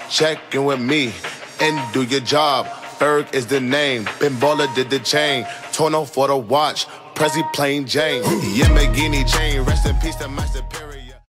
check in with me and do your job. Ferg is the name, Ben Baller did the chain, Tono for the watch, Prezi plain Jane, Yamagini chain, rest in peace to my superior.